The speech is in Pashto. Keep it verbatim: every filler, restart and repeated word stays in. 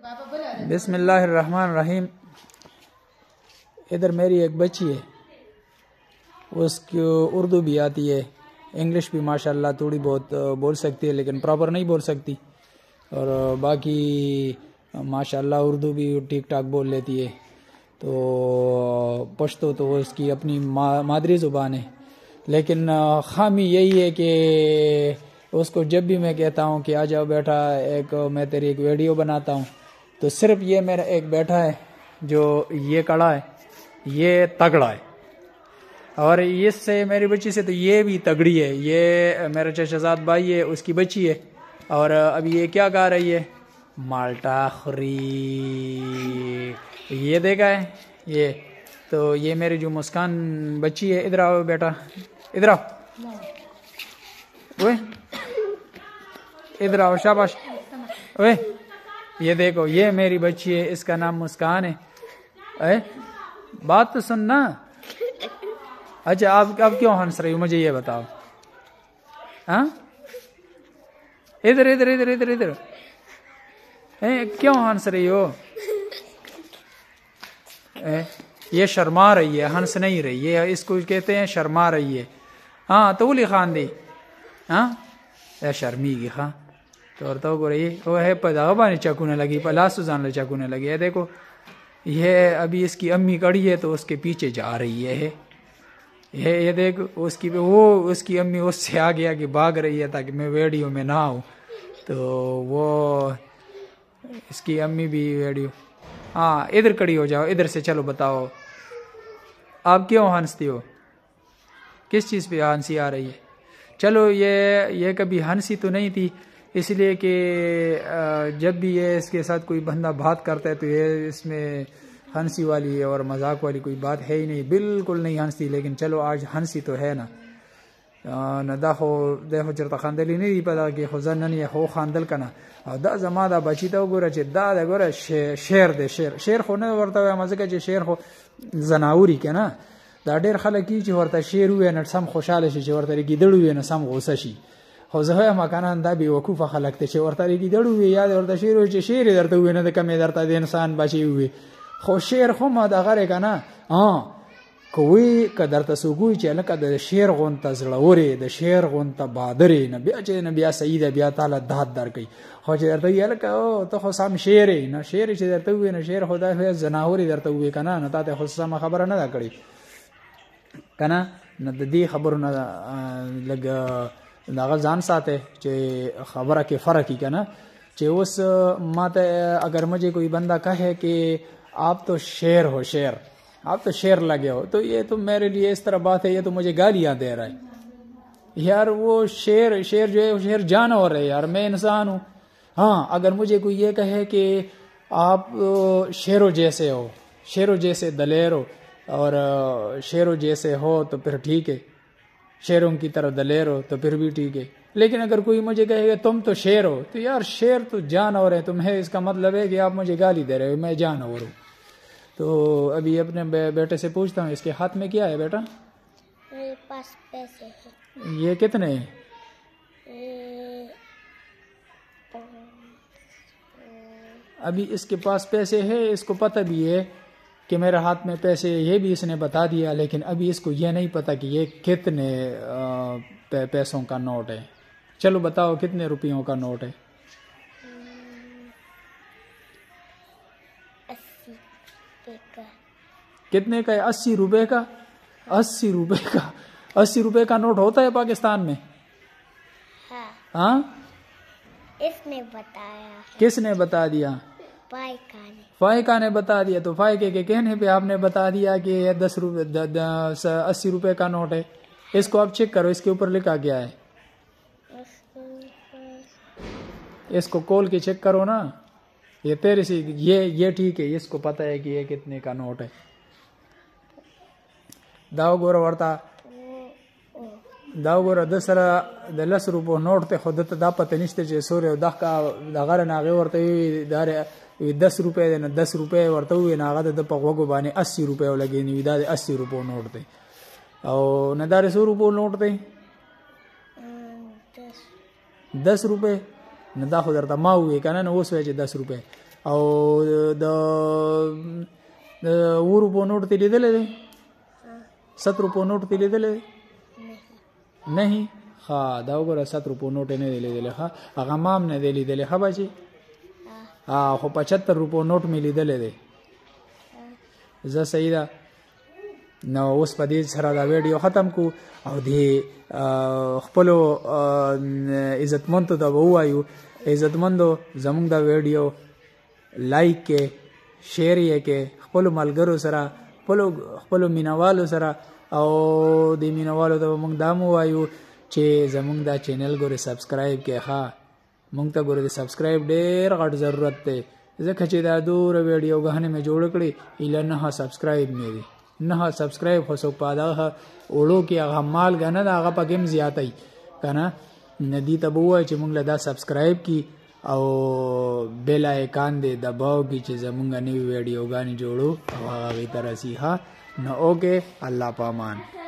بسم اللہ الرحمن الرحیم. ادھر میری ایک بچی ہے, اس کو اردو بھی آتی ہے, انگلش بھی ماشاءاللہ تھوڑی بہت بول سکتی ہے لیکن پراپر نہیں بول سکتی, اور باقی ماشاءاللہ اردو بھی ٹھیک ٹھاک بول لیتی ہے. تو پشتو تو اس کی اپنی مادری زبان ہے, لیکن خامی یہی ہے کہ اس کو جب بھی میں کہتا ہوں کہ آ جاؤ بیٹا ایک میں تیری ایک ویڈیو بناتا ہوں, تو صرف یہ میرا ایک بیٹا ہے جو یہ کڑا ہے, یہ تگڑا ہے, اور اس سے میری بچی سے تو یہ بھی تگڑی ہے. یہ میرا چچا زاد بھائی ہے, اس کی بچی ہے, اور ابھی یہ کیا کہہ رہی ہے, مالٹا خوری. یہ دیکھا ہے یہ, تو یہ میری جو مسکان بچی ہے. ادھر آؤ بیٹا, ادھر آؤ, اوے ادھر آؤ, شاباش, اوے یہ دیکھو یہ میری بچی ہے, اس کا نام مسکان ہے. اے بات تو سننا. اچھا آپ اب کیوں ہنس رہی ہو, مجھے یہ بتاؤ. ہاں ادھر ادھر ادھر ادھر ادھر اے کیوں ہنس رہی ہو؟ اے یہ شرما رہی ہے, ہنس نہیں رہی ہے, اس کو کہتے ہیں شرما رہی ہے. ہاں تولی خان دی, ہاں اے شرمی گی خان تو تو کو رہی وہ ہے پدا بانی چکونے لگی, پلاس سوزان لے چکونے لگی ہے. دیکھو یہ ابھی اس کی امی کڑی ہے تو اس کے پیچھے جا رہی ہے. یہ یہ دیکھ اس کی وہ اس کی امی اس سے آگے آگے بھاگ رہی ہے تاکہ میں ویڈیو میں نہ آؤں. تو وہ اس کی امی بھی ویڈیو, ہاں ادھر کڑی ہو جاؤ, ادھر سے چلو بتاؤ آپ کیوں ہنستی ہو, کس چیز پہ ہنسی آ رہی ہے؟ چلو یہ یہ کبھی ہنسی تو نہیں تھی, اس لیے کہ جب بھی یہ اس کے ساتھ کوئی بندہ بات کرتا ہے تو یہ اس میں ہنسی والی اور مذاق والی کوئی بات ہے ہی نہیں, بالکل نہیں ہنستی. لیکن چلو آج ہنسی تو ہے نا. نہ دیکھو دیکھو چرتا خاندلی نہیں پتا کہ خزن نہیں ہو خاندل کا نا دا زما دا بچی ته وګوره چې دا دا ګوره شعر دی, شعر شعر خو نه ورته وایم ځکه چې شعر خو زناوري که نه, دا ډېر خلک چې ورته شعر ووایي نو سم خوشحاله شي, چې ورته ګیدړ ووایي نو سم غوسه شي. خو زه وایم که نه دا بېوقوفه خلک دی چې ورته ګیدړ ووایي یا ورته شعر ووایي چې شعر یې درته ووایي نه د کمې درته د انسان بچی ووایي. خو شعر خو ما دغه دی که نه, که وی که درته څوک ووایي چې هلکه د شعر غونته زړورې د شعر غونته بادرې نه بیا چې نه بیا صحیح ده, بیا تاله داد درکوي. خو چې درته ووایي هلکه او ته خو سم شعر یې نه, شعر چې درته ووایي نه شعر خو دا زناور یې درته ووایي که نه, نو تا ته خو سمه خبره نه ده کړې که نه. نو د دې خبرو نه لږ دغه ځان ساته چې خبره کې فرق ہی که نه. چې اوس ما ته اگر مجھے کوئی بندہ کہے کہ آپ تو شعر ہو, شعر آپ تو شعر لگے ہو, تو یہ تو میرے لیے اس طرح بات ہے, یہ تو مجھے گالیاں دے رہا ہے یار. وہ شعر شعر جو ہے شعر جانور ہے یار, میں انسان ہوں. ہاں اگر مجھے کوئی یہ کہے کہ آپ شعروں جیسے ہو, شعروں جیسے دلیر ہو اور شعروں جیسے ہو تو پھر ٹھیک ہے, شعروں کی طرح دلیر ہو تو پھر بھی ٹھیک ہے. لیکن اگر کوئی مجھے کہے کہ تم تو شعر ہو, تو یار شعر تو جانور ہے, تم ہے اس کا مطلب ہے کہ آپ مجھے گالی دے رہے ہو, میں جانور ہوں. تو ابھی اپنے بیٹے سے پوچھتا ہوں, اس کے ہاتھ میں کیا ہے بیٹا؟ میرے پاس پیسے ہیں. یہ کتنے ہیں؟ ابھی اس کے پاس پیسے ہیں, اس کو پتہ بھی ہے کہ میرے ہاتھ میں پیسے, یہ بھی اس نے بتا دیا, لیکن ابھی اس کو یہ نہیں پتا کہ یہ کتنے پیسوں کا نوٹ ہے. چلو بتاؤ کتنے روپیوں کا نوٹ ہے؟ کتنے کا ہے؟ اسی روپے کا. اسی روپے کا اسی روپے کا نوٹ ہوتا ہے پاکستان میں؟ ہاں اس نے بتایا. کس نے بتا دیا؟ فائقہ نے. فائقہ نے بتا دیا. تو فائقے کے کہنے پہ آپ نے بتا دیا کہ یہ دس روپے اسی روپے کا نوٹ ہے. اس کو آپ چیک کرو, اس کے اوپر لکھا گیا ہے, اس کو کھول کے چیک کرو نا. یہ تیرے سے یہ یہ ٹھیک ہے, اس کو پتہ ہے کہ یہ کتنے کا نوٹ ہے. داو ګوره ورته دا وګوره د سره د لس روپو نوٹ ته خو دته دا پته نشته چې سورې دغه دغه نه هغې ورته وي دا دس روپۍ دی نه دس روپۍ ورته ووایي نو هغه د ده په غوږو باندې اسی روپۍ ولګېدې وي, دا د اسی روپو نوٹ دی. او نه دا د څو روپو نوٹ دی؟ دس روپۍ. نو دا خو درته ما ووایي که نه, نو اوس وایي چې دس روپۍ. او د د ورو په نوٹ تی لیدلې دی ست روپو نوٹ تی لیدلې نه ها دا وګوره ست روپو نوٹ نه دی لیدلې ها هغه مام نه دی لیدلې ها بچي ها خو پچهتر روپو نوٹ می لیدلې دی زه صحیح ده نو اوس په دې سره دا ویډیو ختم کو او دې خپلو عزتمندو ته ووایو عزتمندو زموږ دا ویډیو لایک کې شیر یې کې خپلو ملګرو سره خپلو خپلو مینوالو سره او د مینوالو ته موږ دا ووایو چې زموږ دا چینل ګورې سبسکرایب کې ښه موږ ته ګورې د سبسکرایب ډېر غټ ضرورت دی ځکه چې دا دوره ویډیوګانې مې جوړ کړې ایله نه سبسکرایب مې دي نه سبسکرایب خو څوک په دغه اوړو کې هغه مالګه نه ده هغه پکې هم زیاتی که نه ندي ته به ووایي چې موږ له دا سبسکرایب کړي او بیل آیکان دی دباو کړي چې زموږ نوي ویډیوګانې جوړو او هغه هغې ته رسي ها نو اوکې الله پامان